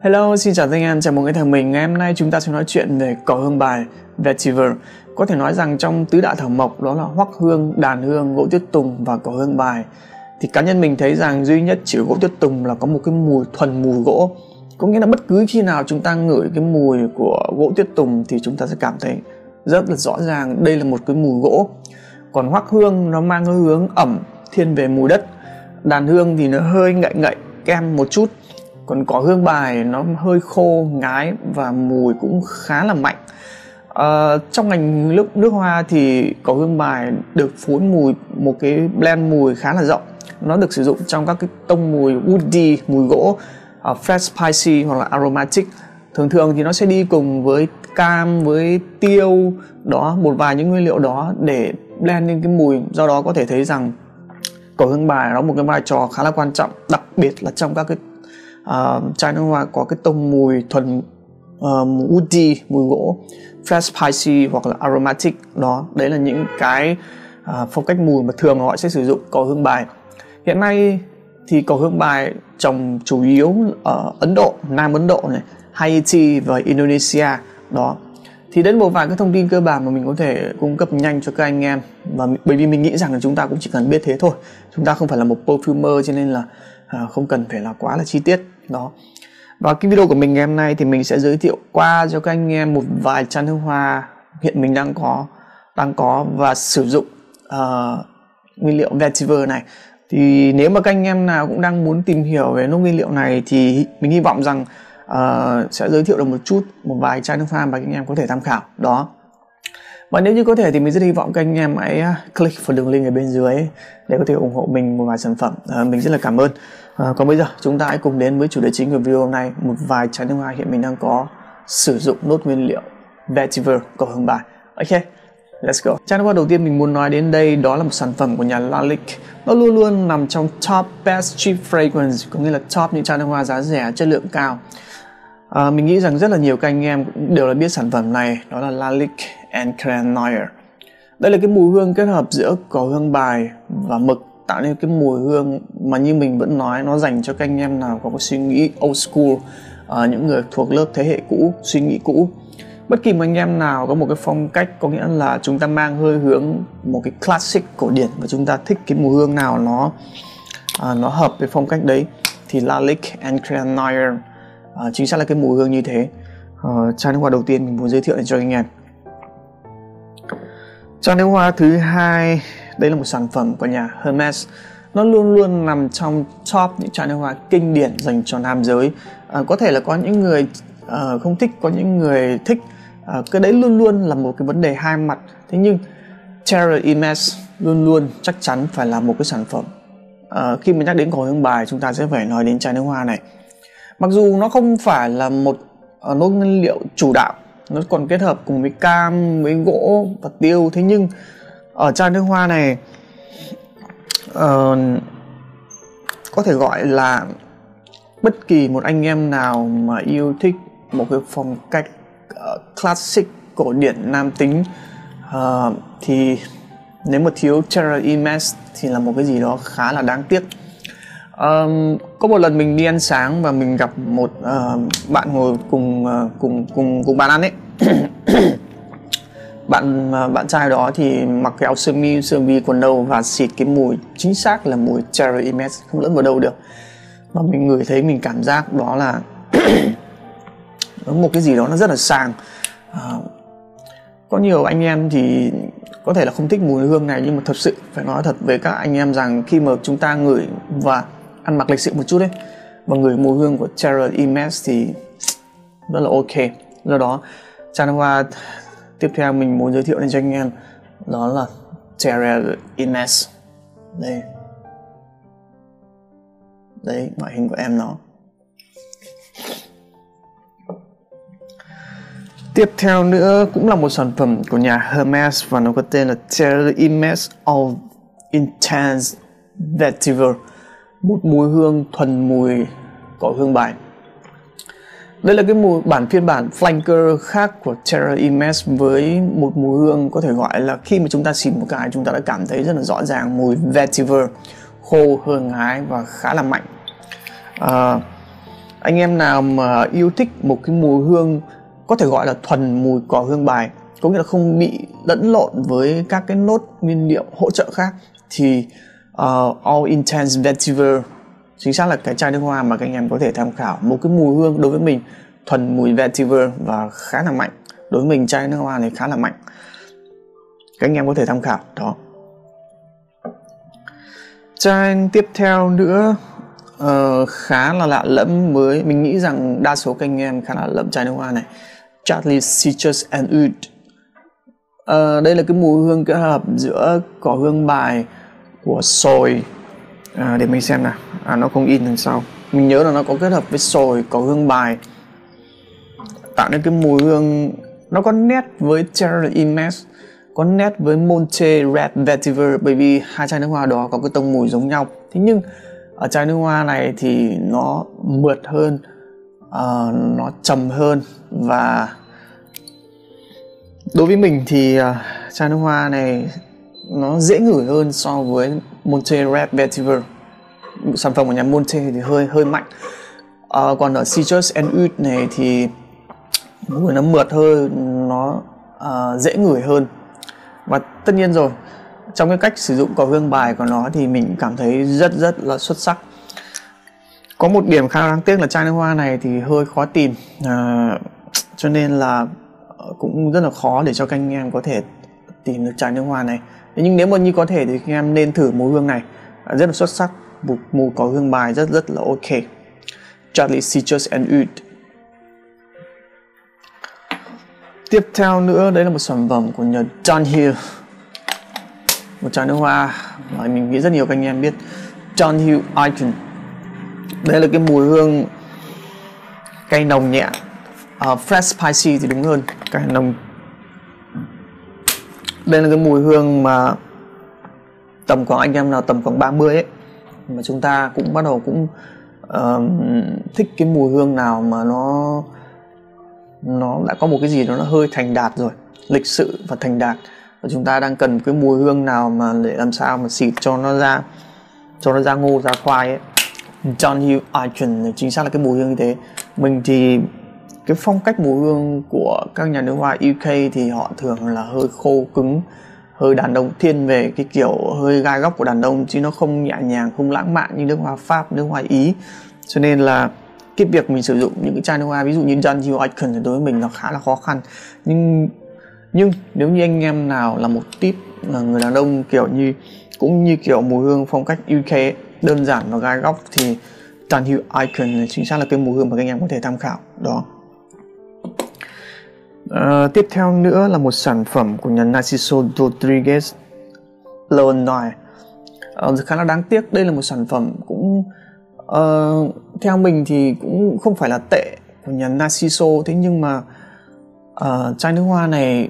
Hello, xin chào tất cả anh em, chào mừng các thằng mình. Ngày hôm nay chúng ta sẽ nói chuyện về cỏ hương bài vetiver. Có thể nói rằng trong tứ đại thảo mộc đó là hoắc hương, đàn hương, gỗ tuyết tùng và cỏ hương bài, thì cá nhân mình thấy rằng duy nhất chỉ gỗ tuyết tùng là có một cái mùi thuần mùi gỗ. Có nghĩa là bất cứ khi nào chúng ta ngửi cái mùi của gỗ tuyết tùng thì chúng ta sẽ cảm thấy rất là rõ ràng đây là một cái mùi gỗ. Còn hoắc hương nó mang cái hướng ẩm, thiên về mùi đất. Đàn hương thì nó hơi ngậy ngậy, kem một chút. Còn cỏ hương bài nó hơi khô, ngái và mùi cũng khá là mạnh. Trong ngành nước hoa thì cỏ hương bài được phối mùi, một cái blend mùi khá là rộng. Nó được sử dụng trong các cái tông mùi woody, mùi gỗ, fresh spicy hoặc là aromatic. Thường thường thì nó sẽ đi cùng với cam, với tiêu, đó, một vài những nguyên liệu đó để blend lên cái mùi. Do đó có thể thấy rằng cỏ hương bài nó có một cái vai trò khá là quan trọng, đặc biệt là trong các cái chai nước hoa có cái tông mùi thuần woody, mùi gỗ, fresh spicy hoặc là aromatic. Đó, đấy là những cái phong cách mùi mà thường họ sẽ sử dụng cỏ hương bài. Hiện nay thì cỏ hương bài trồng chủ yếu ở Ấn Độ, Nam Ấn Độ này, Haiti và Indonesia. Đó, thì đến một vài cái thông tin cơ bản mà mình có thể cung cấp nhanh cho các anh em, và bởi vì mình nghĩ rằng là chúng ta cũng chỉ cần biết thế thôi, chúng ta không phải là một perfumer cho nên là không cần phải là quá là chi tiết. Đó, và cái video của mình ngày hôm nay thì mình sẽ giới thiệu qua cho các anh em một vài chai nước hoa hiện mình đang có và sử dụng nguyên liệu vetiver này. Thì nếu mà các anh em nào cũng đang muốn tìm hiểu về nốt nguyên liệu này thì mình hy vọng rằng sẽ giới thiệu được một vài chai nước hoa mà các anh em có thể tham khảo. Đó, và nếu như có thể thì mình rất hy vọng các anh em hãy click vào đường link ở bên dưới để có thể ủng hộ mình một vài sản phẩm. Mình rất là cảm ơn. Còn bây giờ chúng ta hãy cùng đến với chủ đề chính của video hôm nay, một vài chai nước hoa hiện mình đang có sử dụng nốt nguyên liệu vetiver, cỏ hương bài. Ok, let's go. Chai nước hoa đầu tiên mình muốn nói đến đây đó là một sản phẩm của nhà Lalique. Nó luôn luôn nằm trong top best cheap fragrance, có nghĩa là top những chai nước hoa giá rẻ, chất lượng cao. Mình nghĩ rằng rất là nhiều các anh em cũng đều đã biết sản phẩm này, đó là Lalique and Cranoyer. Đây là cái mùi hương kết hợp giữa cỏ hương bài và mực, tạo nên cái mùi hương mà như mình vẫn nói, nó dành cho các anh em nào có cái suy nghĩ old school, những người thuộc lớp thế hệ cũ, suy nghĩ cũ. Bất kỳ một anh em nào có một cái phong cách, có nghĩa là chúng ta mang hơi hướng một cái classic cổ điển và chúng ta thích cái mùi hương nào nó hợp với phong cách đấy thì Lalique and Cranoyer chính xác là cái mùi hương như thế. Chai nước hoa đầu tiên mình muốn giới thiệu cho anh em. Chai nước hoa thứ hai, đây là một sản phẩm của nhà Hermes. Nó luôn luôn nằm trong top những chai nước hoa kinh điển dành cho nam giới. Có thể là có những người không thích, có những người thích. Cái đấy luôn luôn là một cái vấn đề hai mặt. Thế nhưng Terra Hermes luôn luôn chắc chắn phải là một cái sản phẩm. Khi mà nhắc đến cỏ hương bài chúng ta sẽ phải nói đến chai nước hoa này. Mặc dù nó không phải là một nốt nguyên liệu chủ đạo, nó còn kết hợp cùng với cam, với gỗ và tiêu. Thế nhưng ở chai nước hoa này có thể gọi là bất kỳ một anh em nào mà yêu thích một cái phong cách classic cổ điển nam tính thì nếu mà thiếu Terra Hermes thì là một cái gì đó khá là đáng tiếc. Có một lần mình đi ăn sáng và mình gặp một bạn ngồi cùng bàn ăn ấy. bạn trai đó thì mặc cái áo sơ mi quần nâu và xịt cái mùi chính xác là mùi Terra Hermes, không lẫn vào đâu được. Và mình ngửi thấy mình cảm giác đó là một cái gì đó nó rất là sang. Có nhiều anh em thì có thể là không thích mùi hương này, nhưng mà thật sự phải nói thật với các anh em rằng khi mà chúng ta ngửi và ăn mặc lịch sự một chút đấy và ngửi mùi hương của Terra Hermes thì rất là ok. Do đó chai nước hoa tiếp theo mình muốn giới thiệu đến cho anh em đó là Terra Hermes. Đấy ngoại hình của em nó. Tiếp theo nữa cũng là một sản phẩm của nhà Hermes và nó có tên là Terra Hermes All Intense Vetiver, một mùi hương thuần mùi cỏ hương bài. Đây là cái phiên bản flanker khác của Terra Hermes với một mùi hương có thể gọi là khi mà chúng ta xịt một cái chúng ta đã cảm thấy rất là rõ ràng mùi vetiver, khô, hương hái và khá là mạnh. Anh em nào mà yêu thích một cái mùi hương có thể gọi là thuần mùi cỏ hương bài, có nghĩa là không bị lẫn lộn với các cái nốt nguyên liệu hỗ trợ khác, thì All Intense Vetiver chính xác là cái chai nước hoa mà các anh em có thể tham khảo. Một cái mùi hương đối với mình thuần mùi vetiver và khá là mạnh. Đối với mình chai nước hoa này khá là mạnh, các anh em có thể tham khảo đó. Chai tiếp theo nữa khá là lạ lẫm, mới mình nghĩ rằng đa số các anh em khá là lạ lẫm chai nước hoa này, Charlie Citrus and Oud. Đây là cái mùi hương kết hợp giữa cỏ hương bài của sồi, để mình xem nào, nó không in đằng sau, mình nhớ là nó có kết hợp với sồi, cỏ hương bài, tạo nên cái mùi hương nó có nét với Terra Imes, có nét với Monte Red Vetiver, bởi vì hai chai nước hoa đó có cái tông mùi giống nhau. Thế nhưng ở chai nước hoa này thì nó mượt hơn, nó trầm hơn, và đối với mình thì chai nước hoa này nó dễ ngửi hơn so với Monte Red Vetiver. Sản phẩm của nhà Monte thì hơi mạnh. Còn ở Citrus and Oud này thì mùi nó mượt hơn, nó dễ ngửi hơn. Và tất nhiên rồi, trong cái cách sử dụng cỏ hương bài của nó thì mình cảm thấy rất là xuất sắc. Có một điểm khá đáng tiếc là chai nước hoa này thì hơi khó tìm, cho nên là cũng rất là khó để cho các anh em có thể tìm được chai nước hoa này. Nhưng nếu mà như có thể thì các anh em nên thử mùi hương này, rất là xuất sắc, một mùi cỏ hương bài rất là ok. Charlie Citrus and Oud. Tiếp theo nữa, đấy là một sản phẩm của nhà Dunhill, một chai nước hoa mà mình nghĩ rất nhiều các anh em biết, Dunhill Icon. Đây là cái mùi hương cay nồng nhẹ, fresh spicy thì đúng hơn, cay nồng. Đây là cái mùi hương mà tầm khoảng anh em nào tầm khoảng 30 ấy, mà chúng ta cũng bắt đầu cũng thích cái mùi hương nào mà nó đã có một cái gì đó nó hơi thành đạt rồi, lịch sự và thành đạt, và chúng ta đang cần cái mùi hương nào mà để làm sao mà xịt cho nó ra ngô ra khoai ấy. Dunhill Icon chính xác là cái mùi hương như thế. Mình thì cái phong cách mùi hương của các nhà nước hoa UK thì họ thường là hơi khô cứng, hơi đàn ông, thiên về cái kiểu hơi gai góc của đàn ông, chứ nó không nhẹ nhàng, không lãng mạn như nước hoa Pháp, nước hoa Ý. Cho nên là cái việc mình sử dụng những cái chai nước hoa ví dụ như Dunhill Icon thì đối với mình nó khá là khó khăn. Nhưng nếu như anh em nào là một tip là người đàn ông kiểu như cũng như kiểu mùi hương phong cách UK ấy, đơn giản và gai góc, thì Dunhill Icon chính xác là cái mùi hương mà các anh em có thể tham khảo đó. Tiếp theo nữa là một sản phẩm của nhà Narciso Rodriguez Leonor. Khá là đáng tiếc, đây là một sản phẩm cũng theo mình thì cũng không phải là tệ của nhà Narciso, thế nhưng mà chai nước hoa này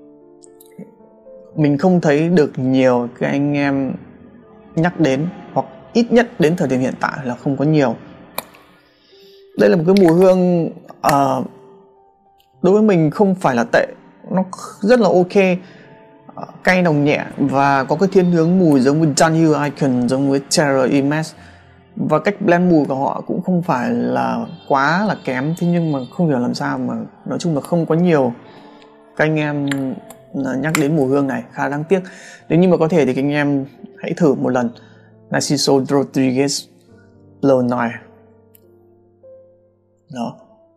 mình không thấy được nhiều cái anh em nhắc đến, hoặc ít nhất đến thời điểm hiện tại là không có nhiều. Đây là một cái mùi hương đối với mình không phải là tệ, nó rất là ok, cay nồng nhẹ và có cái thiên hướng mùi giống với Dunhill Icon, giống với Terra Imes, và cách blend mùi của họ cũng không phải là quá là kém. Thế nhưng mà không hiểu làm sao mà nói chung là không có nhiều các anh em nhắc đến mùi hương này, khá đáng tiếc. Nếu như mà có thể thì các anh em hãy thử một lần Narciso Rodriguez Leonor đó.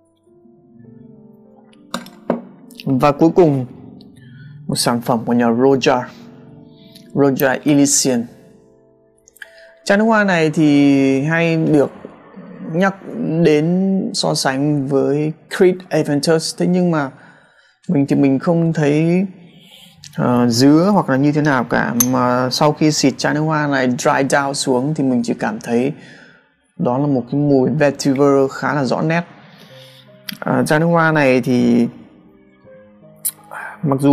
Và cuối cùng một sản phẩm của nhà Roja Elysian. Chai nước hoa này thì hay được nhắc đến so sánh với Creed Aventus, thế nhưng mà mình không thấy dứa hoặc là như thế nào cả, mà sau khi xịt chai nước hoa này dry down xuống thì mình chỉ cảm thấy đó là một cái mùi vetiver khá là rõ nét. Chai nước hoa này thì mặc dù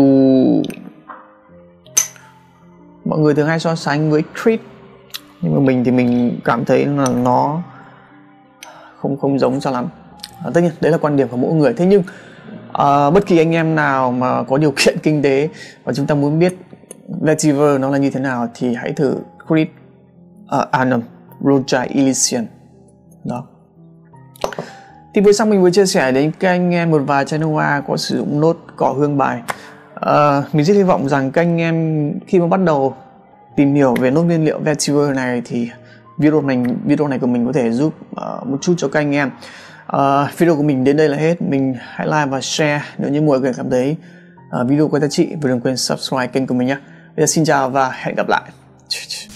mọi người thường hay so sánh với Creed, nhưng mà mình thì mình cảm thấy là nó không giống cho lắm. Tất nhiên đấy là quan điểm của mỗi người. Thế nhưng bất kỳ anh em nào mà có điều kiện kinh tế và chúng ta muốn biết vetiver nó là như thế nào thì hãy thử Creed Roja Elysian đó. Thì vừa xong mình vừa chia sẻ đến các anh em một vài chai nước hoa có sử dụng nốt cỏ hương bài. Mình rất hy vọng rằng các anh em khi mà bắt đầu tìm hiểu về nốt nguyên liệu vetiver này thì video này của mình có thể giúp một chút cho các anh em. Video của mình đến đây là hết. Mình hãy like và share nếu như mọi người cảm thấy video có giá trị, và đừng quên subscribe kênh của mình nhé. Bây giờ xin chào và hẹn gặp lại.